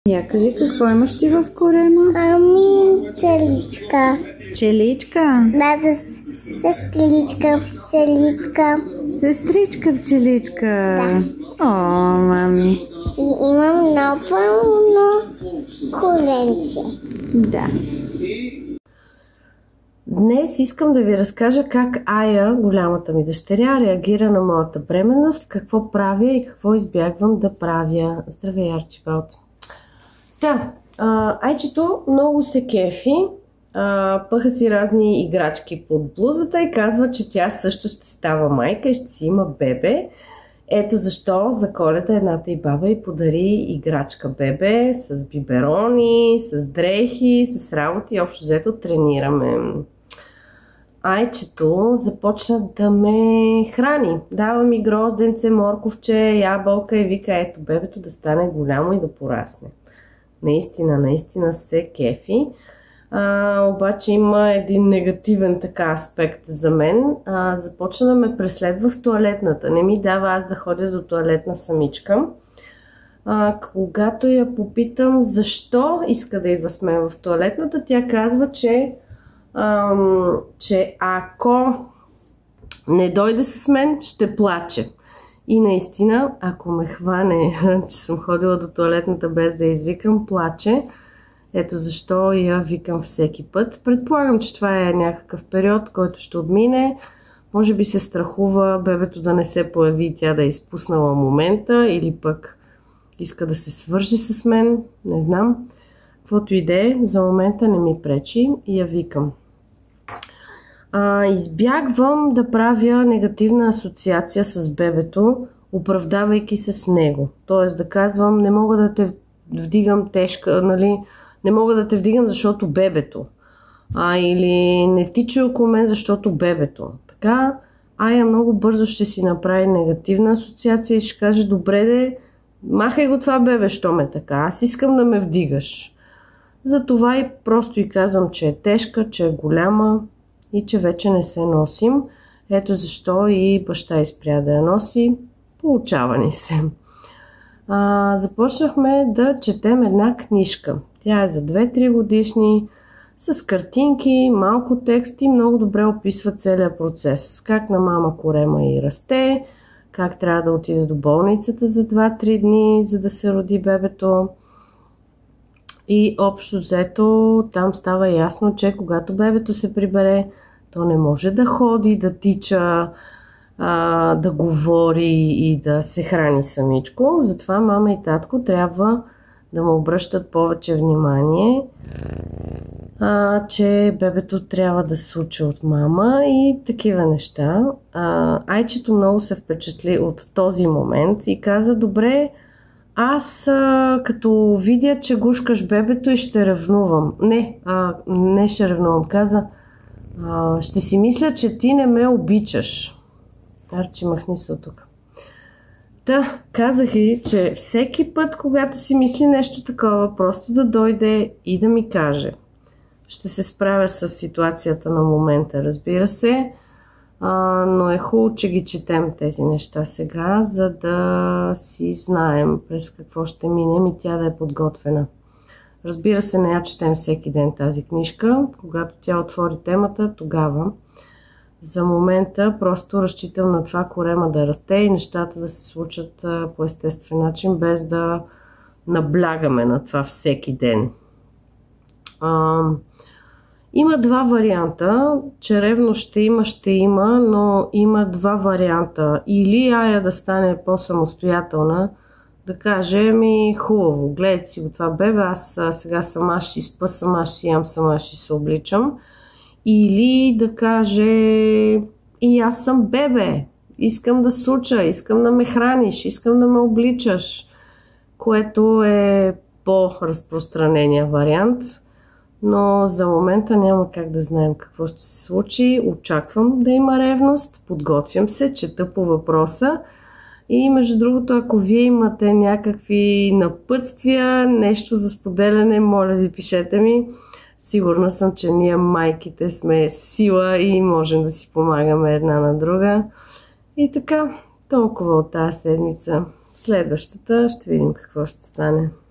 Я кажи, какво имаш ти в корема? Целичка. Пчеличка? Да, сестричка, пчеличка. Сестричка, пчеличка? Да. О, мами. И имам напълно коленче. Да. Днес искам да ви разкажа как Ая, голямата ми дъщеря, реагира на моята бременност, какво правя и какво избягвам да правя. Здравей, Арчибалд! Да, Айчето много се кефи, пъха си разни играчки под блузата и казва, че тя също ще става майка и ще си има бебе. Ето защо за Коледа едната и баба й подари играчка бебе с биберони, с дрехи, с работи и общо взето тренираме. Айчето започна да ме храни. Дава ми грозденце, морковче, ябълка и вика, ето бебето да стане голямо и да порасне. Наистина се кефи. Обаче има един негативен така аспект за мен. Започна да ме преследва в тоалетната. Не ми дава аз да ходя до тоалетна самичка. Когато я попитам защо иска да идва с мен в тоалетната, тя казва, че ако не дойде с мен, ще плаче. И наистина, ако ме хване, че съм ходила до тоалетната без да извикам, плаче. Ето защо я викам всеки път. Предполагам, че това е някакъв период, който ще отмине. Може би се страхува бебето да не се появи и тя да е изпуснала момента, или пък иска да се свържи с мен. Не знам. Каквото и да е, за момента не ми пречи и я викам. Избягвам да правя негативна асоциация с бебето, оправдавайки се с него. Тоест да казвам, не мога да те вдигам тежка, нали? Не мога да те вдигам, защото бебето. Или не тича около мен, защото бебето. Така, Ая много бързо ще си направи негативна асоциация и ще каже, добре де, махай го това бебе, що ме така. Аз искам да ме вдигаш. Затова и просто и казвам, че е тежка, че е голяма и че вече не се носим. Ето защо и баща изпря да я носи. Получава ни се. Започнахме да четем една книжка. Тя е за 2-3 годишни, с картинки, малко текст и много добре описва целият процес. Как на мама корема й расте, как трябва да отиде до болницата за 2-3 дни, за да се роди бебето. И общо взето там става ясно, че когато бебето се прибере, то не може да ходи, да тича, да говори и да се храни самичко. Затова мама и татко трябва да му обръщат повече внимание, че бебето трябва да се учи от мама и такива неща. Айчето много се впечатли от този момент и каза, добре, аз като видя, че гушкаш бебето и ще ревнувам. Не ще ревнувам. Каза, ще си мисля, че ти не ме обичаш. Арчи, махни се от тук. Казах и, че всеки път, когато си мисли нещо такова, просто да дойде и да ми каже. Ще се справя с ситуацията на момента, разбира се, но е хубаво, че ги четем тези неща сега, за да си знаем през какво ще минем и тя да е подготвена. Разбира се, не я четем всеки ден тази книжка. Когато тя отвори темата, тогава. За момента просто разчитам на това корема да расте и нещата да се случат по естествен начин, без да наблягаме на това всеки ден. Има два варианта. Че ревност ще има, но има два варианта. Или Ая да стане по-самостоятелна, да каже, хубаво, гледайте си го това бебе, аз сега сама ще си спа, сама ще си ям, сама ще се обличам. Или да каже, и аз съм бебе, искам да се уча, искам да ме храниш, искам да ме обличаш, което е по-разпространения вариант, но за момента няма как да знаем какво ще се случи. Очаквам да има ревност, подготвям се, чета по въпроса и между другото, ако вие имате някакви напътствия, нещо за споделяне, моля ви, пишете ми. Сигурна съм, че ние майките сме сила и можем да си помагаме една на друга. И така, толкова от тази седмица. Следващата ще видим какво ще стане.